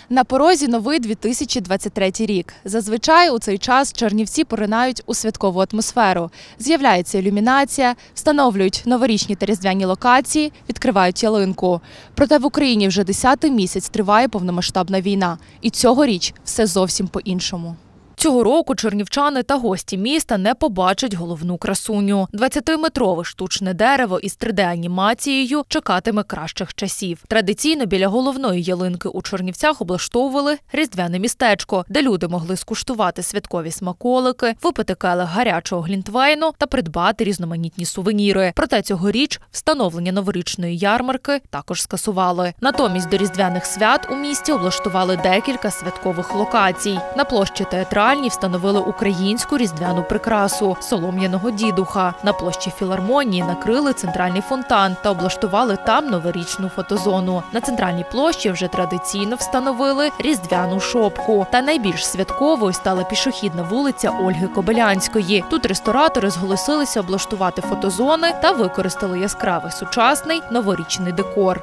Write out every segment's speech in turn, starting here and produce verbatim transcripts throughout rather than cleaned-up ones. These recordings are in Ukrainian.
На порозі новий дві тисячі двадцять третій рік. Зазвичай у цей час чернівці поринають у святкову атмосферу. З'являється ілюмінація, встановлюють новорічні та різдвяні локації, відкривають ялинку. Проте в Україні вже десятий місяць триває повномасштабна війна. І цьогоріч все зовсім по-іншому. Цього року чернівчани та гості міста не побачать головну красуню. двадцятиметрове штучне дерево із три де-анімацією чекатиме кращих часів. Традиційно біля головної ялинки у Чернівцях облаштовували різдвяне містечко, де люди могли скуштувати святкові смаколики, випити келих гарячого глінтвейну та придбати різноманітні сувеніри. Проте цьогоріч встановлення новорічної ярмарки також скасували. Натомість до різдвяних свят у місті облаштували декілька святкових локацій. На площі Театральній встановили українську різдвяну прикрасу – солом'яного дідуха. На площі Філармонії накрили центральний фонтан та облаштували там новорічну фотозону. На центральній площі вже традиційно встановили різдвяну шопку. Та найбільш святковою стала пішохідна вулиця Ольги Кобилянської. Тут ресторатори зголосилися облаштувати фотозони та використали яскравий сучасний новорічний декор.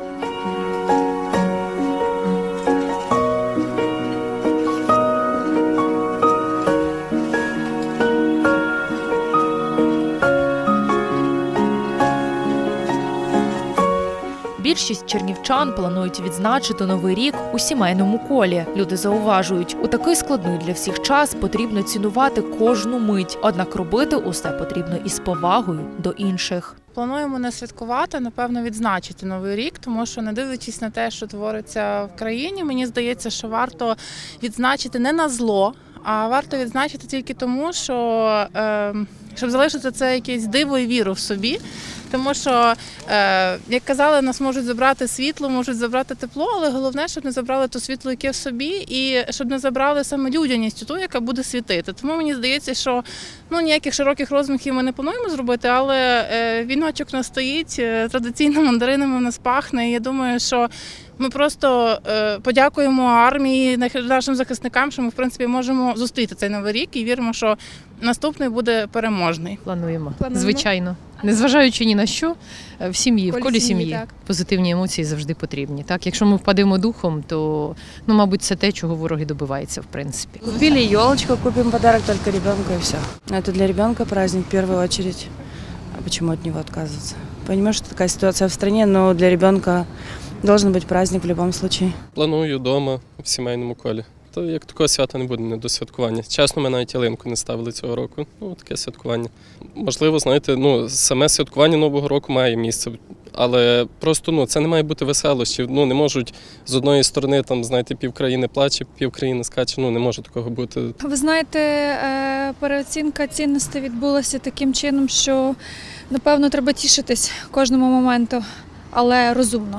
Більшість чернівчан планують відзначити Новий рік у сімейному колі. Люди зауважують, у такий складний для всіх час потрібно цінувати кожну мить. Однак робити усе потрібно із повагою до інших. Плануємо не святкувати, напевно, відзначити Новий рік, тому що, не дивлячись на те, що твориться в країні, мені здається, що варто відзначити не на зло, а варто відзначити тільки тому, що, е, щоб залишити це якесь диво і віру в собі. Тому що, е, як казали, нас можуть забрати світло, можуть забрати тепло, але головне, щоб не забрали то світло, яке в собі, і щоб не забрали саме людяність, ту, яка буде світити. Тому мені здається, що ну, ніяких широких розмахів ми не плануємо зробити, але е, віночок у нас стоїть, традиційно мандаринами в нас пахне, і я думаю, що ми просто е, подякуємо армії, нашим захисникам, що ми, в принципі, можемо зустріти цей Новий рік і віримо, що наступний буде переможний. Плануємо, Плануємо. звичайно. Незважаючи ні на що, в сім'ї, в колі сім'ї позитивні емоції завжди потрібні. Так, якщо ми впадемо духом, то, ну, мабуть, це те, чого вороги добиваються, в принципі. Купили елочку, купим подарок только ребенку и все. Это для ребенка праздник в первую очередь. А почему от него отказываться? Понимаю, что такая ситуация в стране, но для ребенка должен быть праздник в любом случае. Планую вдома, в сімейному колі. То як такого свята не буде, не до святкування. Чесно, ми навіть ялинку не ставили цього року. Ну, таке святкування. Можливо, знаєте, ну, саме святкування Нового року має місце, але просто, ну, це не має бути веселощів. Ну, не можуть з одної сторони, там, знаєте, півкраїни плаче, півкраїни скаче. Ну, не може такого бути. Ви знаєте, переоцінка цінностей відбулася таким чином, що, напевно, треба тішитись кожному моменту, але розумно,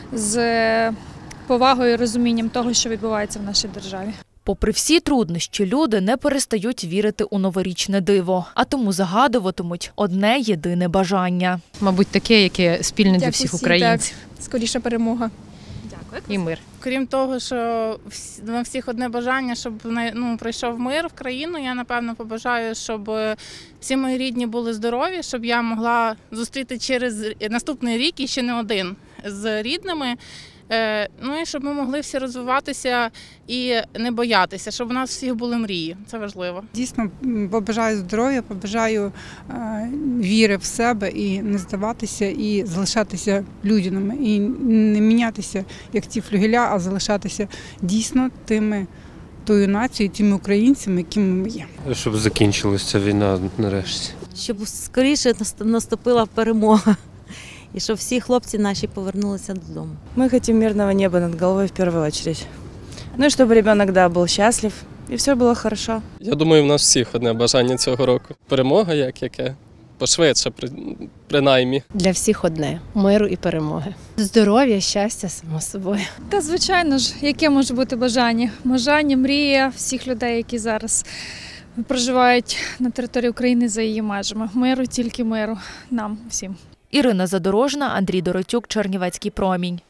з повагою і розумінням того, що відбувається в нашій державі. Попри всі труднощі, люди не перестають вірити у новорічне диво, а тому загадуватимуть одне єдине бажання. Мабуть, таке, яке спільне для всіх українців. Так. Скоріше перемога. Дякую. І мир. Крім того, що на всіх одне бажання, щоб ну, прийшов мир в країну, я, напевно, побажаю, щоб всі мої рідні були здорові, щоб я могла зустріти через наступний рік і ще не один з рідними. Ну і щоб ми могли всі розвиватися і не боятися, щоб у нас всіх були мрії. Це важливо. Дійсно, побажаю здоров'я, побажаю віри в себе і не здаватися, і залишатися людяними. І не мінятися, як ті флюгеля, а залишатися дійсно тими, тою нацією, тими українцями, якими ми є. Щоб закінчилася ця війна нарешті. Щоб скоріше наступила перемога. І щоб всі хлопці наші повернулися додому. Мы хотим мирного неба над головой в первую очередь. Ну и чтобы ребенок, да, был счастлив, и все было хорошо. Я думаю, в нас всіх одне бажання цього року. Перемога, як яке, пошвидше, принаймні. Для всіх одне – миру і перемоги. Здоров'я, щастя, само собою. Та, звичайно ж, яке може бути бажання? Бажання, мрія всіх людей, які зараз проживають на території України за її межами. Миру, тільки миру нам всім. Ірина Задорожна, Андрій Доротюк, Чернівецький промінь.